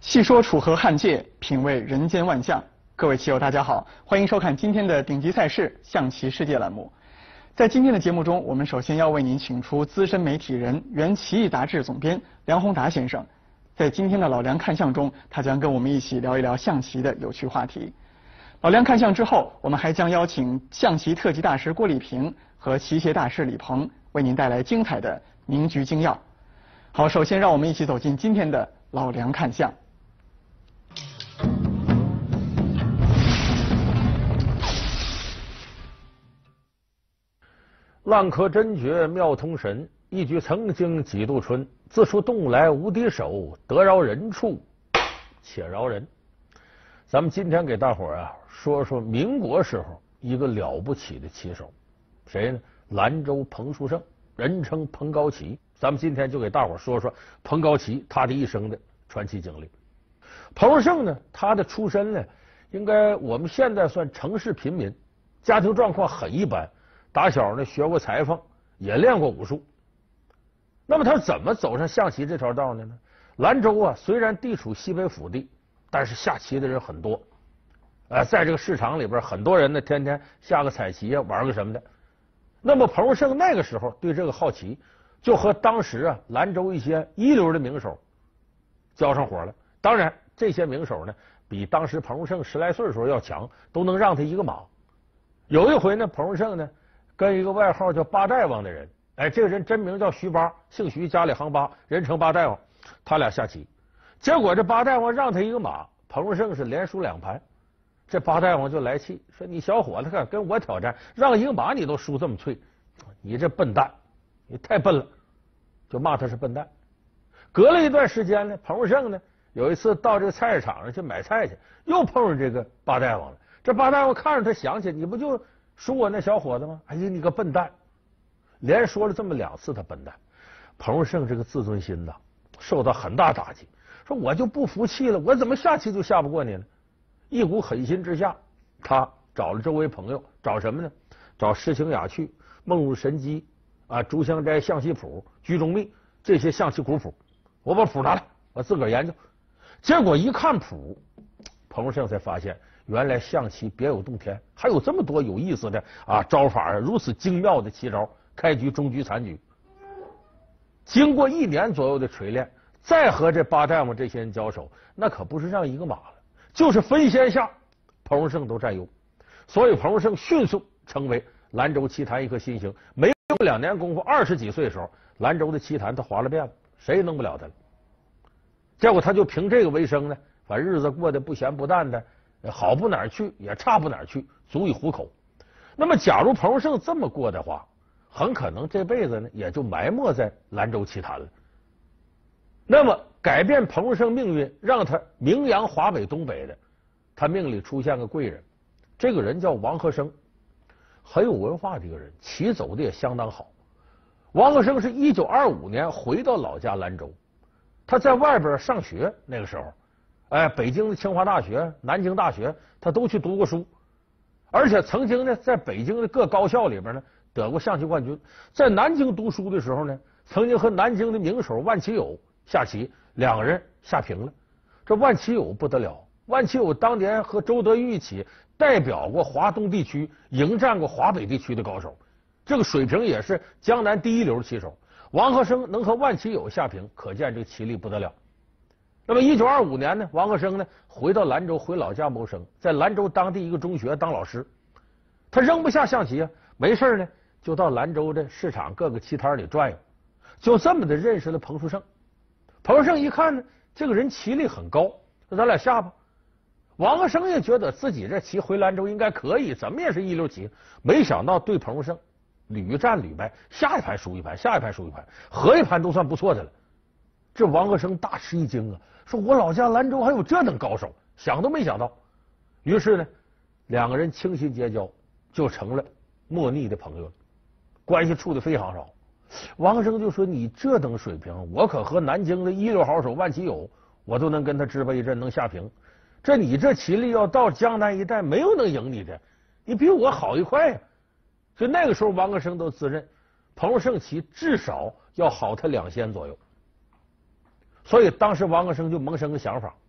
细说楚河汉界，品味人间万象。各位棋友，大家好，欢迎收看今天的顶级赛事象棋世界栏目。在今天的节目中，我们首先要为您请出资深媒体人、原棋艺杂志总编梁宏达先生。在今天的老梁看相中，他将跟我们一起聊一聊象棋的有趣话题。老梁看相之后，我们还将邀请象棋特级大师郭礼平和棋协大师李鹏为您带来精彩的名局精要。好，首先让我们一起走进今天的老梁看相。 浪客真绝妙通神，一局曾经几度春。自出洞来无敌手，得饶人处且饶人。咱们今天给大伙儿说说民国时候一个了不起的棋手，谁呢？兰州彭树胜，人称彭高棋。咱们今天就给大伙儿说说彭高棋他的一生的传奇经历。彭树胜呢，他的出身呢，应该我们现在算城市贫民，家庭状况很一般。打小呢学过裁缝，也练过武术。那么他怎么走上象棋这条道呢？兰州虽然地处西北腹地，但是下棋的人很多。在这个市场里边，很多人呢天天下个彩棋玩个什么的。那么彭树胜那个时候对这个好奇，就和当时兰州一些一流的名手交上火了。当然，这些名手呢比当时彭树胜10来岁的时候要强，都能让他一个马。有一回呢，彭树胜呢跟一个外号叫八大王的人，这个人真名叫徐八，姓徐，家里行八，人称八大王。他俩下棋，结果这八大王让他一个马，彭树胜是连输2盘。这八大王就来气，说你小伙子敢跟我挑战，让一个马你都输这么脆，你这笨蛋，你太笨了，就骂他是笨蛋。隔了一段时间呢，彭树胜呢有一次到这个菜市场上去买菜去，又碰上这个八大王了。这八大王看着他想起，你不就输我那小伙子吗？哎呀，你个笨蛋！连说了这么2次他笨蛋。彭树胜这个自尊心受到很大打击，说我就不服气了，我怎么下棋就下不过你呢？一股狠心之下，他找了周围朋友，找什么呢？找施清雅趣、梦入神机朱香斋象棋谱、居中秘这些象棋古谱，我把谱拿来，我自个儿研究。结果一看谱，彭树胜才发现，原来象棋别有洞天，还有这么多有意思的招法如此精妙的棋招，开局、中局、残局。经过1年左右的锤炼，再和这八大王这些人交手，那可不是让一个马了，就是分先下，彭树胜都占优。所以彭树胜迅速成为兰州棋坛一颗新星。没有2年功夫，20几岁的时候，兰州的棋坛他划了遍了，谁也弄不了他了。结果他就凭这个为生呢，反正日子过得不咸不淡的，好不哪儿去，也差不哪儿去，足以糊口。那么，假如彭树胜这么过的话，很可能这辈子呢也就埋没在兰州棋坛了。那么，改变彭树胜命运，让他名扬华北、东北的，他命里出现个贵人，这个人叫王和生，很有文化的一个人，棋走的也相当好。王和生是1925年回到老家兰州，他在外边上学，那个时候。北京的清华大学、南京大学，他都去读过书，而且曾经呢，在北京的各高校里边呢，得过象棋冠军。在南京读书的时候呢，曾经和南京的名手万棋友下棋，2个人下平了。这万棋友不得了，万棋友当年和周德玉一起代表过华东地区，迎战过华北地区的高手，这个水平也是江南第一流棋手。王和生能和万棋友下平，可见这个棋力不得了。那么1925年呢，王和生呢回到兰州，回老家谋生，在兰州当地一个中学当老师。他扔不下象棋没事呢就到兰州的市场各个棋摊里转悠，就这么的认识了彭树胜。彭树胜一看呢，这个人棋力很高，说咱俩下吧。王和生也觉得自己这棋回兰州应该可以，怎么也是一流棋。没想到对彭树胜屡战屡败，下一盘输一盘，下一盘输一盘，合一盘都算不错的了。这王和生大吃一惊说我老家兰州还有这等高手，想都没想到。于是呢，2个人倾心结交，就成了莫逆的朋友，关系处得非常好。王和生就说，你这等水平，我可和南京的一流好手万棋友，我都能跟他支吧一阵，能下平。这你这棋力要到江南一带，没有能赢你的，你比我好一块呀。所以那个时候王和生都自认彭树胜棋至少要好他2仙左右。所以当时王和生就萌生个想法，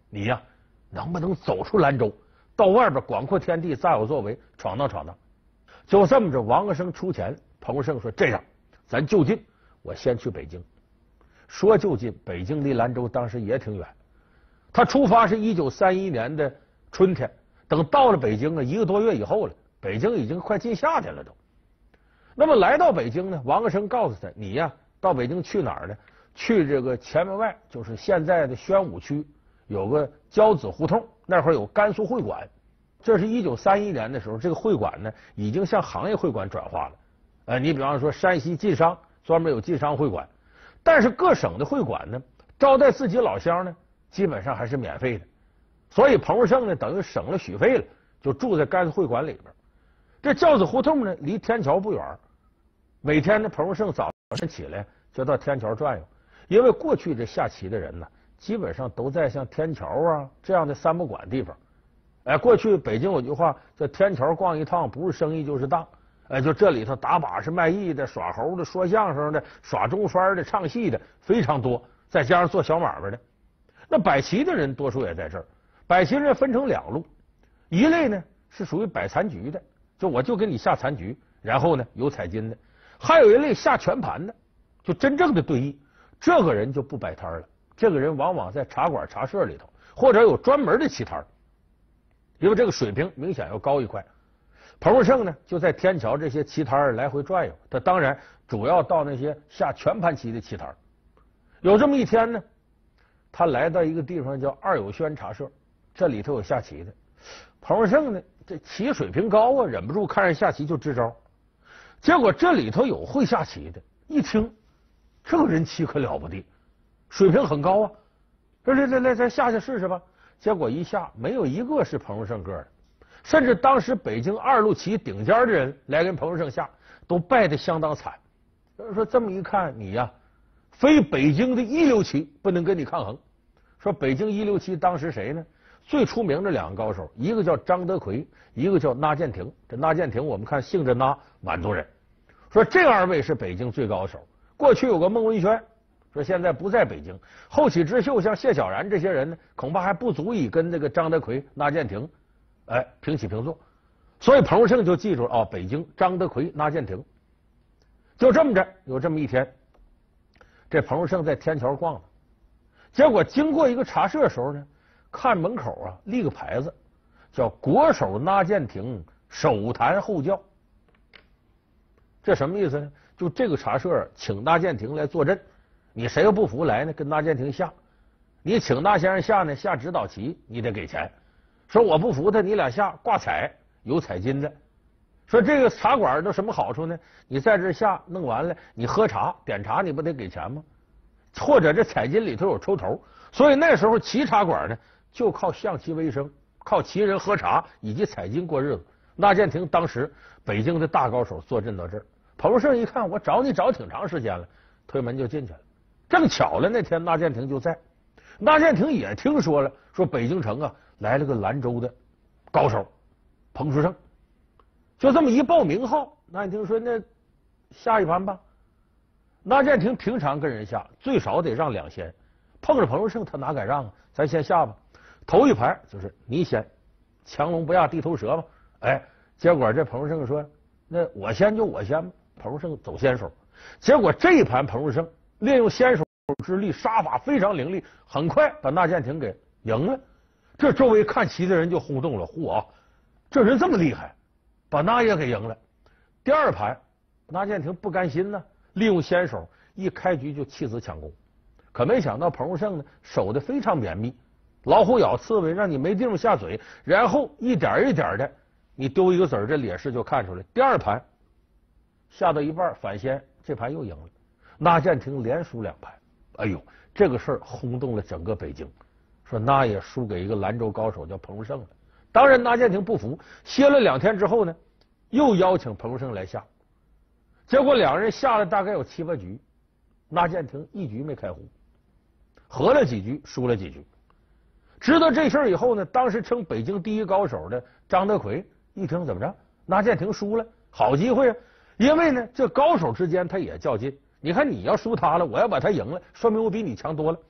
你呀，能不能走出兰州，到外边广阔天地大有作为，闯荡闯荡？就这么着，王阿生出钱，彭福胜说：“这样，咱就近，我先去北京。”说就近，北京离兰州当时也挺远。他出发是1931年的春天，等到了北京啊，1个多月以后了，北京已经快进夏天了都。那么来到北京呢，王阿生告诉他：“你呀，到北京去哪儿呢？去这个前门外，就是现在的宣武区，有个交子胡同，那会儿有甘肃会馆。这是1931年的时候，这个会馆呢已经向行业会馆转化了。你比方说山西晋商专门有晋商会馆，但是各省的会馆呢，招待自己老乡呢，基本上还是免费的。所以彭福胜呢，等于省了许费了，就住在甘肃会馆里边。这交子胡同呢，离天桥不远。每天呢，彭福胜早上起来就到天桥转悠，因为过去这下棋的人呢，基本上都在像天桥啊这样的三不管地方。过去北京有句话叫“天桥逛一趟，不是生意就是当”。就这里头打把式卖艺的、耍猴的、说相声的、耍中翻的、唱戏的非常多，再加上做小买卖的。那摆棋的人多数也在这儿。摆棋人分成2路，一类呢是属于摆残局的，我就给你下残局，然后呢有彩金的；还有一类下全盘的，就真正的对弈。这个人就不摆摊了，这个人往往在茶馆茶社里头，或者有专门的棋摊，因为这个水平明显要高一块。彭福胜呢就在天桥这些棋摊来回转悠，他当然主要到那些下全盘棋的棋摊。有这么一天呢，他来到一个地方叫二友轩茶社，这里头有下棋的。彭福胜呢这棋水平高啊，忍不住看人下棋就支招。结果这里头有会下棋的，一听这个人棋可了不得，水平很高啊，来咱下试试吧。结果一下没有一个是彭福胜个的，甚至当时北京2路棋顶尖的人来跟彭福胜下，都败得相当惨。说这么一看，你呀，非北京的一流棋不能跟你抗衡。说北京一流棋当时谁呢？最出名的2个高手，一个叫张德奎，一个叫纳建廷。这纳建廷我们看姓着纳，满族人。说这2位是北京最高手。过去有个孟文轩，说现在不在北京。后起之秀像谢小然这些人呢，恐怕还不足以跟这个张德奎、纳建廷平起平坐。所以彭福胜就记住了北京张德奎、纳建廷。就这么着，有这么一天，这彭福胜在天桥逛了，结果经过一个茶社的时候呢，看门口立个牌子，叫国手纳建廷首坛后教。这什么意思呢？就这个茶社请纳建廷来坐镇，你谁要不服来呢，跟纳建廷下。你请纳先生下呢，下指导棋你得给钱。说我不服他，你俩下挂彩，有彩金的。说这个茶馆都什么好处呢？你在这下弄完了，你喝茶点茶，你不得给钱吗？或者这彩金里头有抽头。所以那时候棋茶馆呢，就靠象棋为生，靠棋人喝茶以及彩金过日子。纳建廷当时北京的大高手坐镇到这儿。彭福胜一看，我找你找挺长时间了，推门就进去了。正巧了，那天纳建廷就在。纳建廷也听说了，说北京城来了个兰州的高手彭福胜，就这么一报名号，纳建廷说那下一盘吧。纳建廷平常跟人下最少得让2先，碰着彭福胜他哪敢让啊？咱先下吧。头一盘就是你先，强龙不压地头蛇嘛。结果这彭福胜说那我先就我先吧。彭福胜走先手，结果这一盘彭福胜利用先手之力，杀法非常凌厉，很快把纳建廷给赢了。这周围看棋的人就轰动了，嚯，这人这么厉害，把纳也给赢了。第2盘，纳建廷不甘心呢，利用先手一开局就弃子抢攻，可没想到彭福胜呢守得非常绵密，老虎咬刺猬，让你没地方下嘴，然后一点一点的，你丢一个子儿，这劣势就看出来。第2盘下到一半反先，这盘又赢了，纳建廷连输2盘。哎呦，这个事儿轰动了整个北京，说那也输给一个兰州高手叫彭福胜了。当然纳建廷不服，歇了2天之后呢，又邀请彭福胜来下。结果2人下了大概有7、8局，纳建廷一局没开胡，和了几局，输了几局。知道这事儿以后呢，当时称北京第一高手的张德奎一听怎么着，纳建廷输了，好机会啊！因为呢，这高手之间他也较劲。你看，你要输他了，我要把他赢了，说明我比你强多了。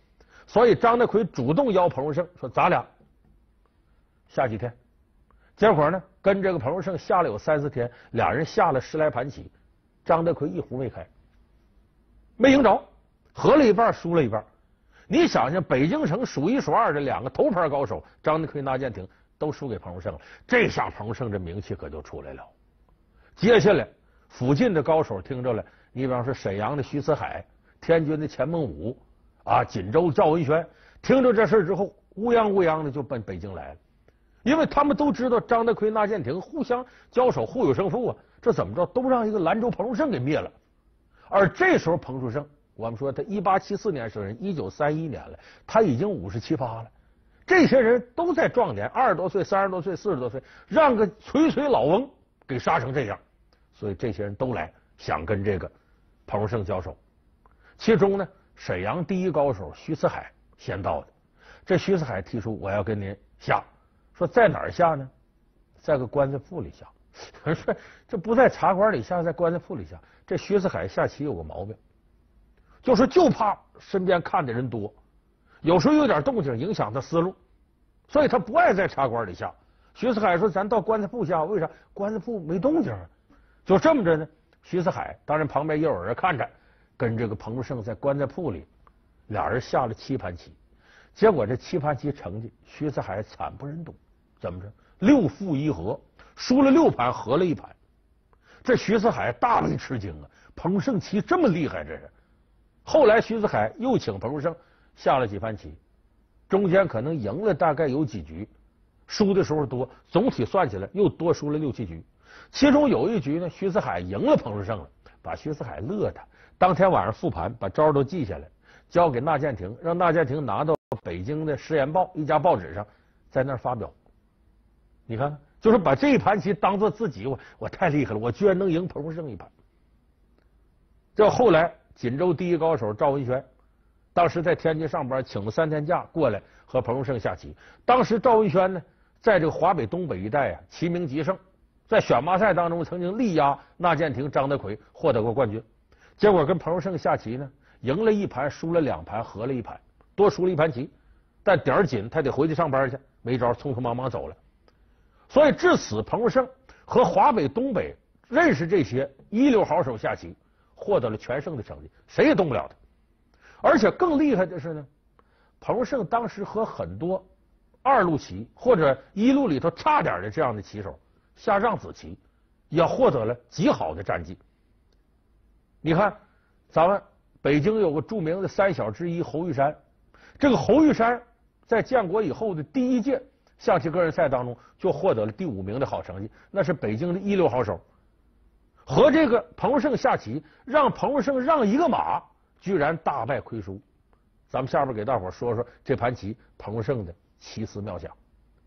所以张德奎主动邀彭荣胜说：“咱俩下几天。”结果呢，跟这个彭荣胜下了有3-4天，俩人下了10来盘棋，张德奎一壶没开，没赢着，和了一半，输了一半。你想想，北京城数1数2的2个头牌高手，张德奎、纳建廷都输给彭荣胜了，这下彭荣胜这名气可就出来了。接下来，附近的高手听着了，你比方说沈阳的徐四海、天津的钱孟武啊、锦州赵文轩，听着这事之后，乌泱乌泱的就奔北京来了，因为他们都知道张德奎、纳建廷互相交手，互有胜负啊，这怎么着都让一个兰州彭荣胜给灭了。而这时候彭树胜，我们说他1874年生人，1931年了，他已经57、58了。这些人都在壮年，20多岁、30多岁、40多岁，让个垂垂老翁给杀成这样，所以这些人都来想跟这个彭荣胜交手。其中呢，沈阳第一高手徐四海先到的。这徐四海提出我要跟您下，说在哪儿下呢？在个棺材铺里下。说这不在茶馆里下，在棺材铺里下。这徐四海下棋有个毛病。就怕身边看的人多，有时候有点动静影响他思路，所以他不爱在茶馆里下。徐四海说：“咱到棺材铺下，为啥？棺材铺没动静啊。”就这么着呢，徐四海当然旁边也有人看着，跟这个彭树胜在棺材铺里，俩人下了7盘棋。结果这7盘棋成绩，徐四海惨不忍睹。怎么着？6负1和，输了6盘，和了1盘。这徐四海大为吃惊啊！彭树胜棋这么厉害，这是。后来徐四海又请彭树胜下了几盘棋，中间可能赢了大概有几局，输的时候多，总体算起来又多输了6、7局。其中有一局呢，徐四海赢了彭树胜了，把徐四海乐的。当天晚上复盘，把招都记下来，交给纳建廷，让纳建廷拿到北京的《时言报》一家报纸上，在那儿发表。你看，就是把这一盘棋当做自己，我太厉害了，我居然能赢彭树胜一盘。这后来锦州第一高手赵文轩，当时在天津上班，请了3天假过来和彭树胜下棋。当时赵文轩呢，在这个华北东北一带啊，棋名极盛，在选拔赛当中曾经力压纳建廷、张德奎，获得过冠军。结果跟彭树胜下棋呢，赢了1盘，输了2盘，和了1盘，多输了1盘棋。但点儿紧，他得回去上班去，没招，匆匆忙忙走了。所以至此，彭树胜和华北东北认识这些一流好手下棋，获得了全胜的成绩，谁也动不了他。而且更厉害的是呢，彭树胜当时和很多2路棋或者1路里头差点的这样的棋手下让子棋，也获得了极好的战绩。你看，咱们北京有个著名的3小之一侯玉山，这个侯玉山在建国以后的第1届象棋个人赛当中就获得了第5名的好成绩，那是北京的一流好手。和这个彭树胜下棋，让彭树胜让1个马，居然大败亏输。咱们下边给大伙说说这盘棋彭树胜的奇思妙想。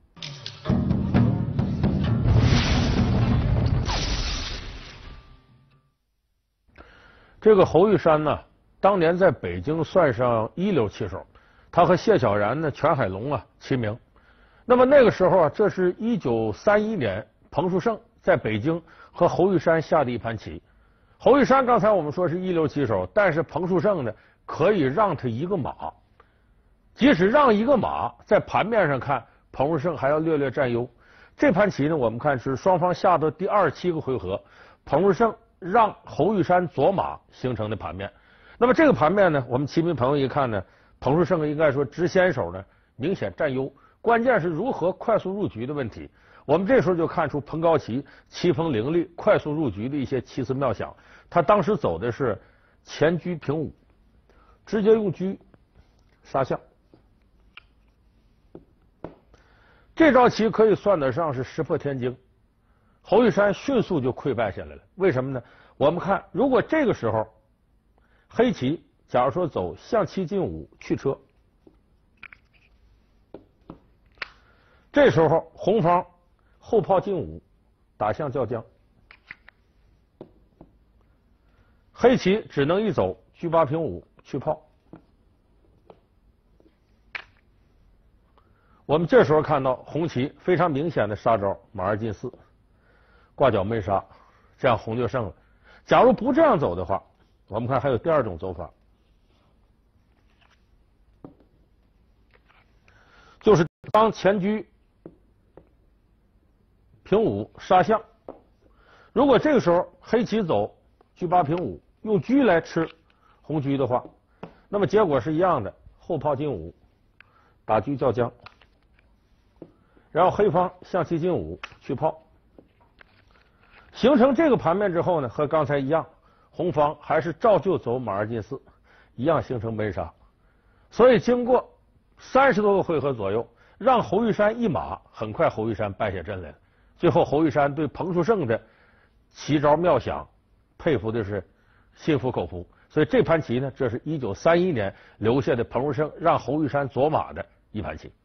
这个侯玉山呢，当年在北京算上一流棋手，他和谢小然呢、全海龙啊齐名。那么那个时候啊，这是1931年，彭树胜在北京和侯玉山下的一盘棋。侯玉山刚才我们说是一流棋手，但是彭树胜呢可以让他1个马，即使让1个马，在盘面上看，彭树胜还要略略占优。这盘棋呢，我们看是双方下到第27个回合，彭树胜让侯玉山左马形成的盘面。那么这个盘面呢，我们棋迷朋友一看呢，彭树胜应该说执先手呢明显占优，关键是如何快速入局的问题。我们这时候就看出彭高棋棋风凌厉、快速入局的一些奇思妙想。他当时走的是前车平5，直接用车杀象。这招棋可以算得上是石破天惊，侯玉山迅速就溃败下来了。为什么呢？我们看，如果这个时候黑棋假如说走象7进5去车，这时候红方后炮进5打象叫将，黑棋只能一走车8平5去炮。我们这时候看到红棋非常明显的杀招马2进4，挂角没杀，这样红就胜了。假如不这样走的话，我们看还有第2种走法， 当前车平五杀象，如果这个时候黑棋走车八平五，用车来吃红车的话，那么结果是一样的，后炮进五，打车叫将，然后黑方象棋进五去炮，形成这个盘面之后呢，和刚才一样，红方还是照旧走马二进四，一样形成闷杀。所以经过30多个回合左右，让侯玉山一马，很快侯玉山败下阵来了。最后侯玉山对彭树胜的奇招妙想，佩服的是心服口服。所以这盘棋呢，这是1931年留下的彭树胜让侯玉山左马的一盘棋。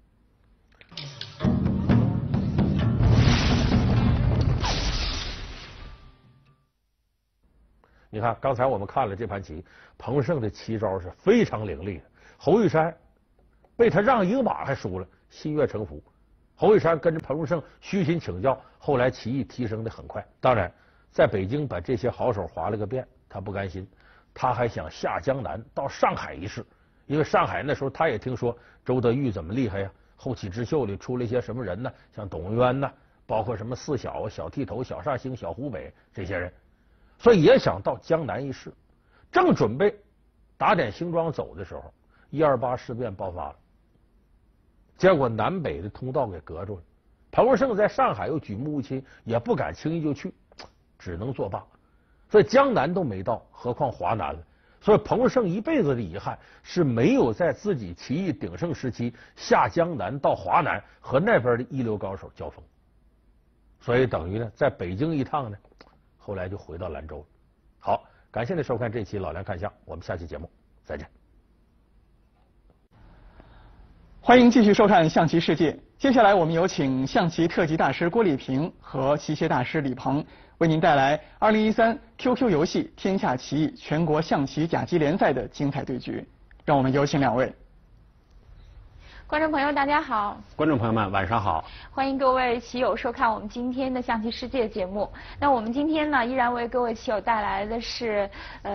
你看，刚才我们看了这盘棋，彭树胜的奇招是非常凌厉的。侯玉山被他让一个马还输了，心悦诚服。侯玉山跟着彭树胜虚心请教，后来棋艺提升的很快。当然，在北京把这些好手划了个遍，他不甘心，他还想下江南到上海一试。因为上海那时候他也听说周德裕怎么厉害呀，后起之秀里出了一些什么人呢？像董文渊呢，包括什么四小、小剃头、小煞星、小湖北这些人，所以也想到江南一试。正准备打点行装走的时候，128事变爆发了。结果南北的通道给隔住了，彭树胜在上海又举目无亲，也不敢轻易就去，只能作罢。所以江南都没到，何况华南了。所以彭树胜一辈子的遗憾是没有在自己棋艺鼎盛时期下江南到华南和那边的一流高手交锋。所以等于呢，在北京一趟呢，后来就回到兰州了。好，感谢您收看这期《老梁看相》，我们下期节目再见。 欢迎继续收看《象棋世界》，接下来我们有请象棋特级大师郭丽萍和棋协大师李鹏为您带来2013 QQ 游戏天下棋艺全国象棋甲级联赛的精彩对局。让我们有请两位。 观众朋友大家好， 观众朋友们晚上好， 欢迎各位棋友收看我们今天的象棋世界节目。那我们今天呢，依然为各位棋友带来的是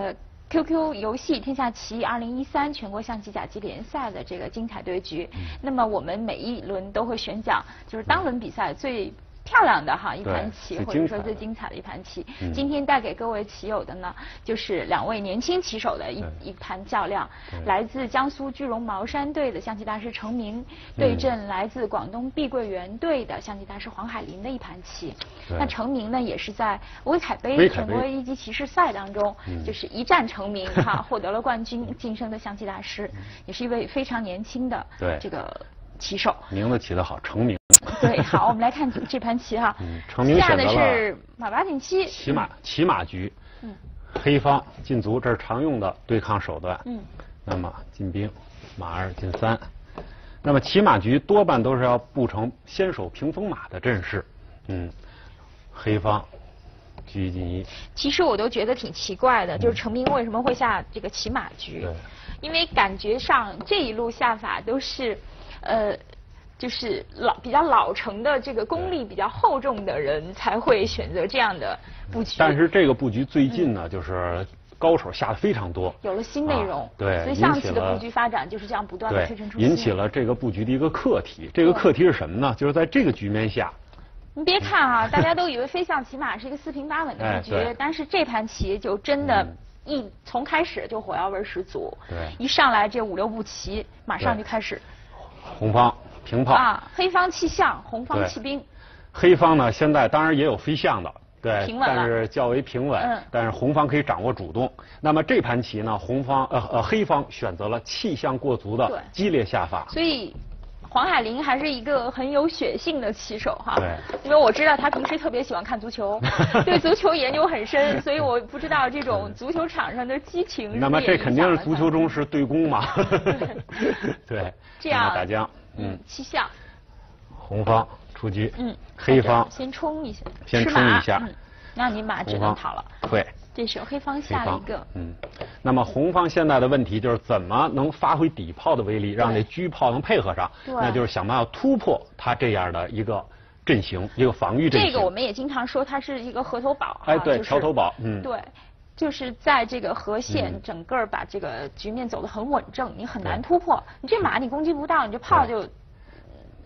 QQ 游戏天下棋艺2013全国象棋甲级联赛的这个精彩对局。那么我们每一轮都会选讲，就是当轮比赛最漂亮的一盘棋，或者说最精彩的一盘棋。今天带给各位棋友的呢，就是2位年轻棋手的一盘较量，来自江苏句容茅山队的象棋大师程明，对阵来自广东碧桂园队的象棋大师黄海林的一盘棋。那程明呢，也是在威凯杯全国一级棋士赛当中，就是一战成名获得了冠军，晋升的象棋大师，也是一位非常年轻的这个棋手。 名字起得好，程明。 对，好，我们来看这盘棋程明下的是马8进7， 骑马局。黑方进卒，这是常用的对抗手段。那么进兵，马2进3。那么骑马局多半都是要布成先手屏风马的阵势。黑方车1进1。 其实我都觉得挺奇怪的，就是程明为什么会下这个骑马局？因为感觉上这一路下法都是就是比较老成的这个功力比较厚重的人才会选择这样的布局。 但是这个布局最近呢，就是高手下的非常多， 有了新内容。 对， 所以象棋的布局发展就是这样不断的推陈出新， 引起了这个布局的一个课题。这个课题是什么呢？就是在这个局面下， 你别看大家都以为飞象骑马是一个4平8稳的布局，但是这盘棋就真的从开始就火药味十足。一上来这5、6步棋，马上就开始。 红方平炮黑方弃象，红方弃兵。 黑方呢，现在当然也有飞象的， 平稳了， 但是较为平稳。但是红方可以掌握主动。那么这盘棋呢，黑方选择了弃象过卒的激烈下法。 所以黄海林还是一个很有血性的棋手因为我知道他平时特别喜欢看足球，对足球研究很深，所以我不知道这种足球场上的激情。 那么这肯定是足球中是对攻嘛？对， 这样打将。 弃象。 红方出车。黑方先冲一下。 先冲一下。 那你马只能逃了。 对。 这时候黑方下了一个。 那么红方现在的问题就是怎么能发挥底炮的威力，让这车炮能配合上？那就是想办法突破他这样的一个阵型，一个防御阵型。 这个我们也经常说它是一个河头堡。 对，桥头堡。 对。就是在这个河线整个把这个局面走得很稳正，你很难突破。你这马你攻击不到，你这炮就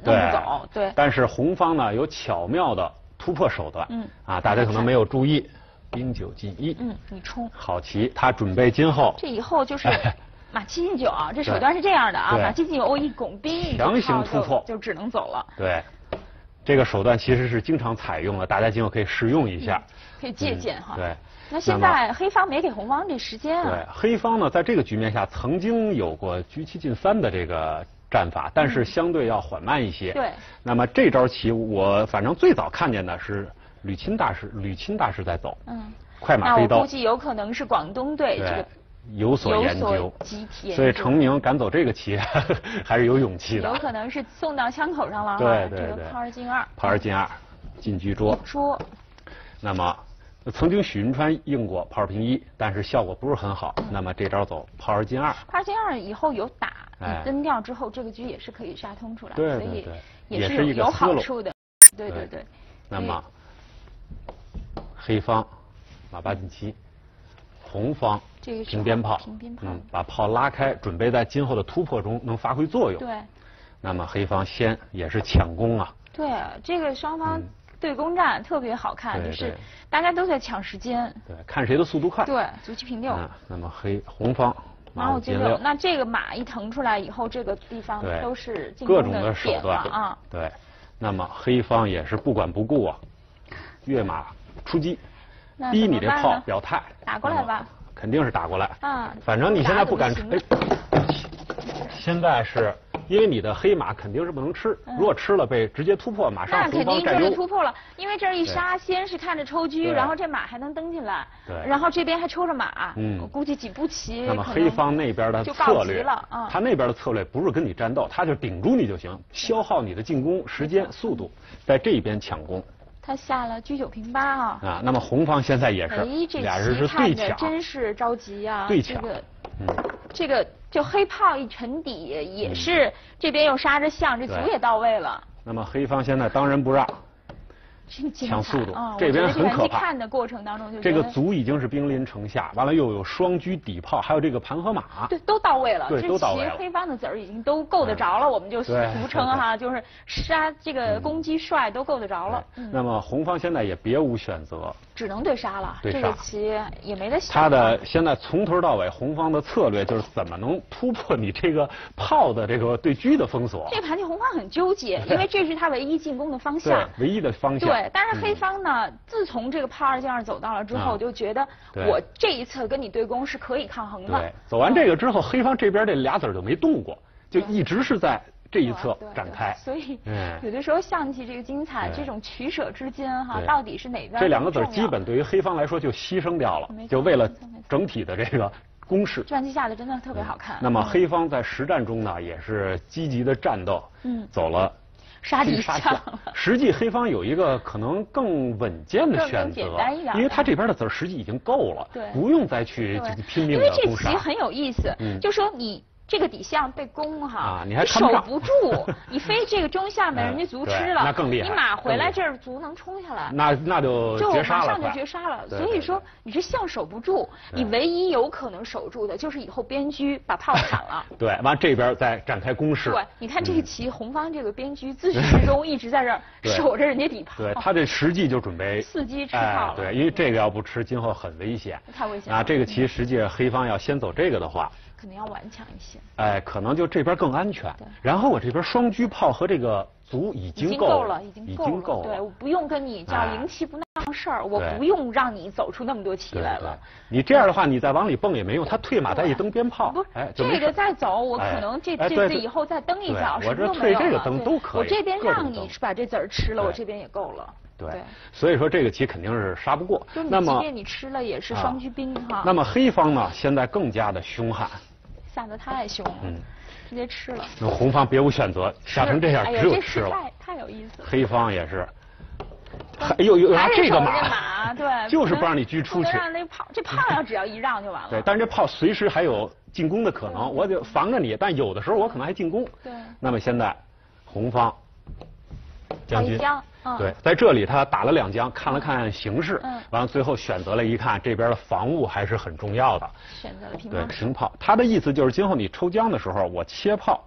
弄不走。对。 但是红方呢有巧妙的突破手段。大家可能没有注意，兵9进1。 你冲。 好棋，他准备今后。 这以后就是。马7进9啊，这手段是这样的啊，马7进9，我一拱兵， 强行突破就只能走了。 对，这个手段其实是经常采用的，大家今后可以试用一下， 可以借鉴哈。 对。 那现在黑方没给红方这时间啊。 对，黑方呢，在这个局面下曾经有过车7进3的这个战法，但是相对要缓慢一些。 对。 那么这招棋，我反正最早看见的是吕钦大师在走。快马飞刀。 那我估计有可能是广东队这个。 有所研究，所以程明敢走这个棋还是有勇气的。 有可能是送到枪口上了。 对。 这个炮2进2。 炮2进2，进车捉。那么曾经许云川应过炮2平1，但是效果不是很好。那么这招走炮2进2。 炮2进2以后有打，你蹬掉之后，这个局也是可以杀通出来， 所以也是有好处的。对。 那么黑方马8进7，红方。平边炮，把炮拉开，准备在今后的突破中能发挥作用。 对。 那么黑方先也是抢攻啊。 对，这个双方对攻战特别好看，就是大家都在抢时间。 对，看谁的速度快。 对，卒棋平6。 那么红方马5进6， 那这个马一腾出来以后，这个地方都是进攻各种的手段啊。 对。那么黑方也是不管不顾啊，跃马出击，逼你这炮表态。 打过来吧。 肯定是打过来反正你现在不敢吃。现在是因为你的黑马肯定是不能吃，如果吃了被直接突破，马上红方占优。 那肯定就是突破了，因为这儿一杀，先是看着抽车，然后这马还能蹬进来，然后这边还抽着马，我估计几步棋。 那么黑方那边的策略，他那边的策略不是跟你战斗，他就顶住你就行，消耗你的进攻时间、速度，在这边抢攻。 他下了车9平8啊。 那么红方现在也是，俩人是对抢， 真是着急啊。 对抢。 这个就黑炮一沉底，也是这边又杀着象，这卒也到位了。 那么黑方现在当仁不让。抢速度，这边很可怕。 看的过程当中就这个卒已经是兵临城下，完了又有双车底炮，还有这个盘和马， 对，都到位了。 对，都到位了。 黑方的子儿已经都够得着了，我们就俗称哈，就是杀这个攻击帅都够得着了。 那么红方现在也别无选择， 只能对杀了。这个棋也没得想。 他的现在从头到尾，红方的策略就是怎么能突破你这个炮的这个对车的封锁。 这盘棋红方很纠结，因为这是他唯一进攻的方向， 唯一的方向。 对。但是黑方呢，自从这个炮2进2走到了之后，就觉得我这一侧跟你对攻是可以抗衡的。 对，走完这个之后，黑方这边这俩子儿就没动过，就一直是在这一侧展开。 所以有的时候象棋这个精彩，这种取舍之间哈，到底是哪边？ 这两个子儿基本对于黑方来说就牺牲掉了，就为了整体的这个攻势。 这盘棋下的真的特别好看。 那么黑方在实战中呢，也是积极的战斗，走了。 杀敌象， 实际黑方有一个可能更稳健的选择，因为他这边的子儿实际已经够了， 不用再去拼命的攻杀。 因为这棋很有意思，就说你这个底象被攻哈， 你还守不住，你非这个中下面人家卒吃了， 那更厉害。 你马回来这儿卒能冲下来， 那就绝杀了， 马上就绝杀了。所以说你这象守不住，你唯一有可能守住的就是以后边车把炮砍了。 对，完这边再展开攻势。 对，你看这个棋，红方这个边车自始至终一直在这儿守着人家底炮。 对他这实际就准备伺机吃炮了。 对，因为这个要不吃，今后很危险。 太危险了。 这个棋实际黑方要先走这个的话。 可能要顽强一些， 可能就这边更安全。然后我这边双车炮和这个卒已经够了， 已经够了。对，我不用跟你叫赢棋不闹事儿，我不用让你走出那么多棋来了。 你这样的话，你再往里蹦也没用，他退马再一蹬鞭炮， 不，这个再走，我可能这以后再蹬一脚， 我这退这个蹬都可以。 我这边让你是把这子儿吃了，我这边也够了。 对，所以说这个棋肯定是杀不过。 就你即便你吃了，也是双车兵哈。 那么黑方呢，现在更加的凶悍。 下得太凶了，直接吃了。 那红方别无选择，下成这样只有吃了。 太有意思了。 黑方也是，又让这个马，对， 就是不让你车出去。 让那炮，这炮只要一让就完了。 对，但是这炮随时还有进攻的可能，我就防着你，但有的时候我可能还进攻。 对。 那么现在红方将军。 对， 在这里他打了2将，看了看形势，完了最后选择了一看这边的防务还是很重要的， 选择了平炮。 对，平炮。他的意思就是今后你抽将的时候，我切炮，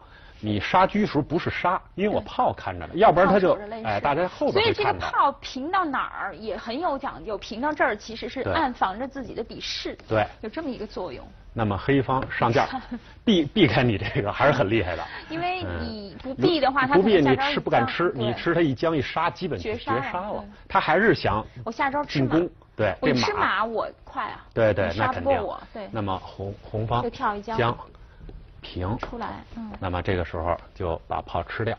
你杀车时候不是杀，因为我炮看着了，要不然他就大家后边所以这个会看到炮平到哪儿也很有讲究，平到这儿其实是暗防着自己的底势， 对， 有这么一个作用。 那么黑方上将避开你这个还是很厉害的， 因为你不避的话，他不避你吃不敢吃，你吃他一将一杀，基本绝杀了。他还是想我下招进攻，对， 我吃马我快啊， 对，那肯定。 对， 那么红方就跳一将平出来， 那么这个时候就把炮吃掉，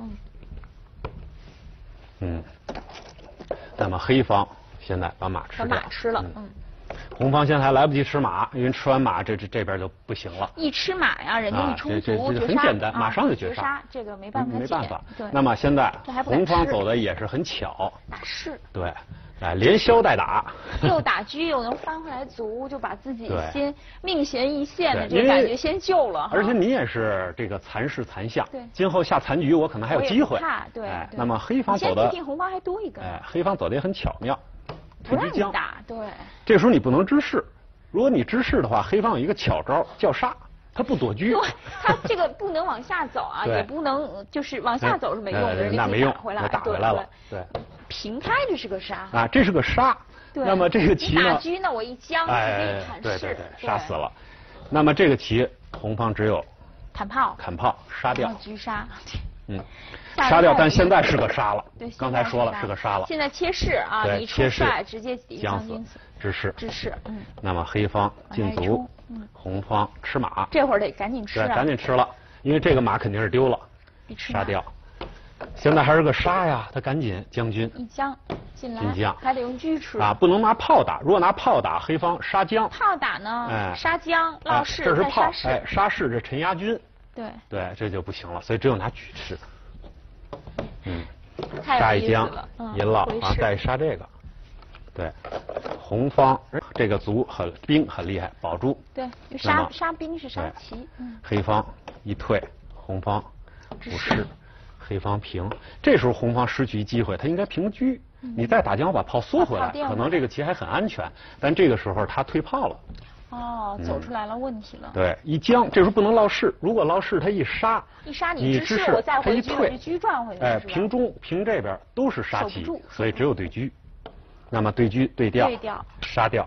那么黑方现在把马吃掉， 把马吃了， 红方现在还来不及吃马，因为吃完马这边就不行了。 一吃马呀，人家一冲卒这很简单，马上就绝杀， 这个没办法。 对。那么现在红方走的也是很巧， 打士。 对，连削带打。 又打车又能翻回来卒，就把自己先命悬一线的这个感觉先救了。 而且你也是这个残士残象， 对， 今后下残局我可能还有机会。 对。 那么黑方走的， 先红方还多一个。 黑方走的也很巧妙。 不让你打，对。 这时候你不能知士，如果你知士的话，黑方有一个巧招叫杀，他不躲车。 对，他这个不能往下走啊，也不能就是往下走是没用的， 那没用，打回来了。对， 平开这是个杀啊，这是个杀。 对。 那么这个棋呢？ 打车呢，我一将直接一砍士， 杀死了。那么这个棋红方只有砍炮杀掉。 车杀。 杀掉，但现在是个杀了。对，刚才说了是个杀了。 现在切士啊，你出帅直接将死，知士。那么黑方进卒，红方吃马。 这会儿得赶紧吃啊！ 赶紧吃了，因为这个马肯定是丢了，杀掉。现在还是个杀呀，他赶紧将军一将进来，还得用车吃啊，不能拿炮打。如果拿炮打，黑方杀将。 炮打呢？杀将落士， 这是炮，杀士这陈压军。 对， 这就不行了，所以只有拿车吃。 杀一将银了啊，再杀这个。对，红方这个卒兵很厉害，保住。 对，杀兵是杀棋。 黑方一退，红方不是，黑方平。这时候红方失去机会，他应该平车。你再打将，我把炮缩回来，可能这个棋还很安全。但这个时候他退炮了。 走出来了问题了。 对，一将这时候不能落士，如果落士他一杀你知士，他一退， 车转回去， 平中平这边都是杀棋，所以只有对车。那么对车对调，杀掉，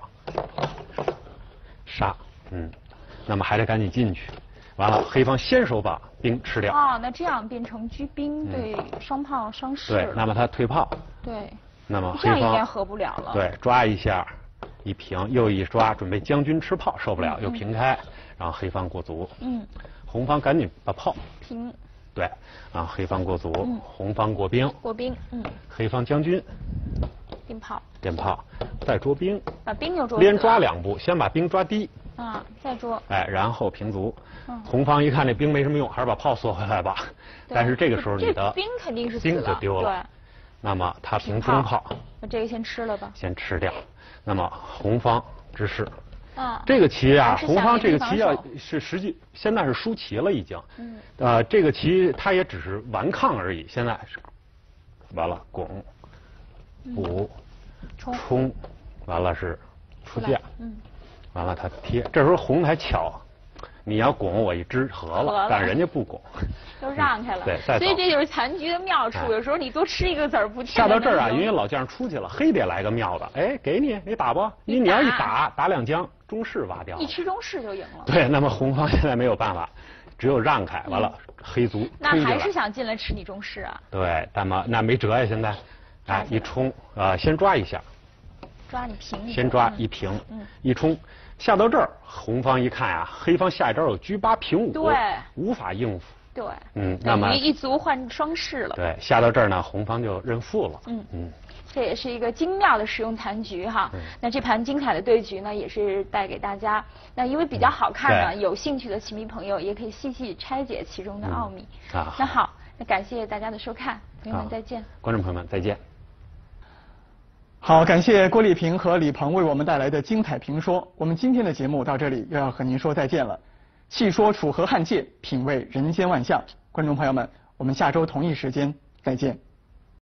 杀，那么还得赶紧进去。完了，黑方先手把兵吃掉。 那这样变成车兵对双炮双士。 对，那么他退炮。 对。 那么黑方这样应该合不了了。 对，抓一下。一平又一抓，准备将军吃炮，受不了，又平开，然后黑方过卒。红方赶紧把炮平。 对，然后黑方过卒，红方过兵。黑方将军变炮，再捉兵。 把兵又捉。 连抓2步，先把兵抓低。 再捉。 然后平卒。红方一看这兵没什么用，还是把炮缩回来吧。但是这个时候你的兵肯定是兵就丢了。 对。 那么他平中炮。 那这个先吃了吧。 先吃掉。那么红方知士，这个棋啊，红方这个棋啊是实际现在是输棋了已经，这个棋它也只是顽抗而已。现在是完了拱，补，冲，完了是出将，完了他贴，这时候红还巧，你要拱我一支合了，但人家不拱， 都让开了。 对， 所以这就是残局的妙处。有时候你多吃一个子儿不。 下到这儿啊，因为老将出去了，黑得来个妙的，给你打不？你要一打2将，中士挖掉， 一吃中士就赢了。 对，那么红方现在没有办法，只有让开。完了，黑卒那还是想进来吃你中士啊？ 对，那没辙呀，现在，一冲先抓一下， 抓你平， 先抓一平，一冲。下到这儿，红方一看啊，黑方下一招有车8平5， 对， 无法应付。 对， 那么一卒换双士了。 对，下到这儿呢，红方就认负了。 这也是一个精妙的使用残局哈。那这盘精彩的对局呢，也是带给大家。那因为比较好看呢，有兴趣的棋迷朋友也可以细细拆解其中的奥秘。那好，那感谢大家的收看，朋友们再见。 观众朋友们再见。 好，感谢郭丽萍和李鹏为我们带来的精彩评说。我们今天的节目到这里又要和您说再见了。细说楚河汉界，品味人间万象。观众朋友们，我们下周同一时间再见。